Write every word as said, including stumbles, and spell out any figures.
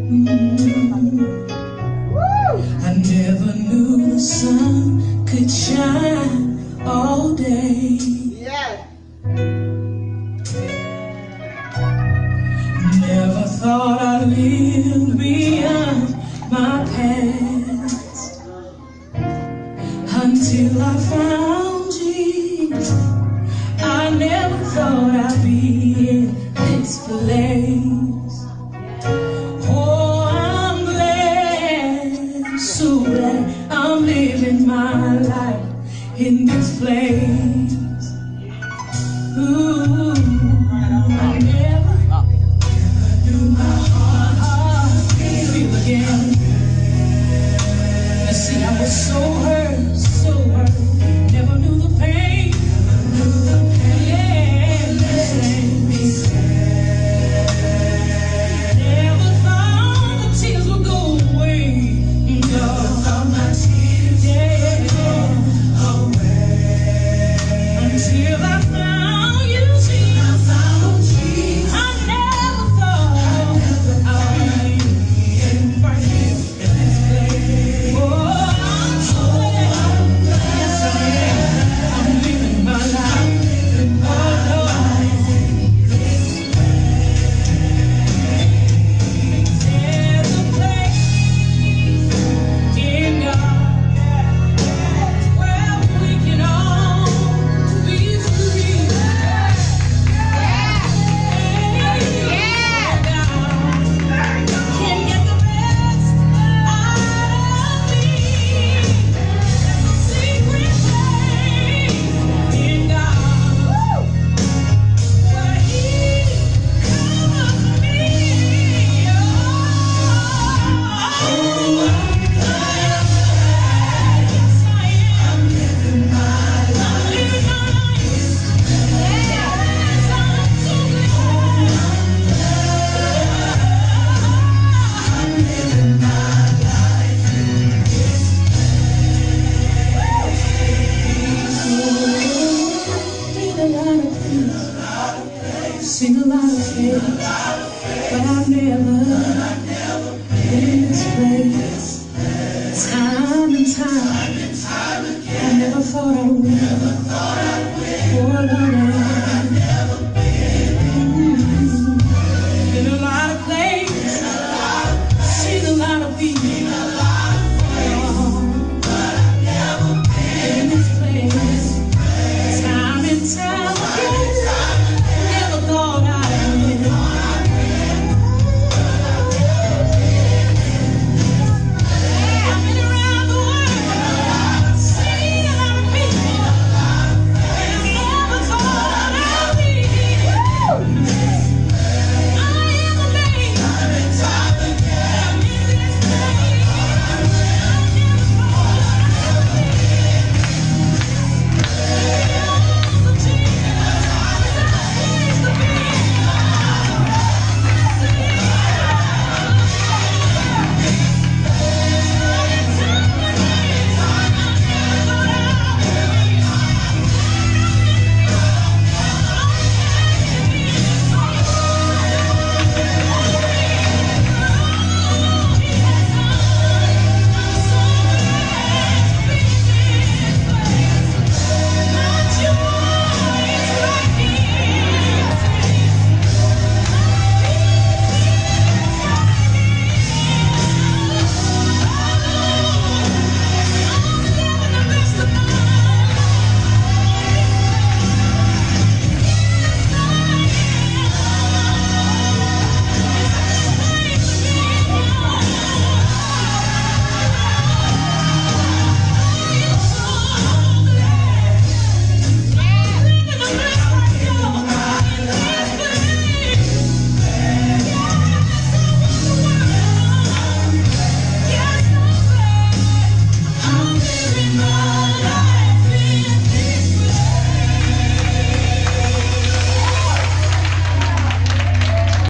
I never knew the sun could shine all day. Yes. Never thought I'd live beyond my past until I found Jesus. I never thought I'd be in this place. Oh, I'm glad, so glad I'm living my life in this place. Ooh, I never, never knew my heart, heart feel again. You see, I was so hurt, so hurt, never knew the pain, knew the pain, yeah, let me say. Never thought the tears would go away, never thought my tears would go away, until I found you, Jesus. I found Jesus. I never thought I'd be in right here in this place. Oh, I'm so glad, yes I am, I'm living my life. Oh, Lord, there's a place in God where we can all be free. Can get the best out of me. There's a secret place in God where He covers me. Oh, yes I am. I'm living my life. Yes, I'm so glad. I'm living my life. Sing a lot of things, sing a lot of things, but I've never been in this place.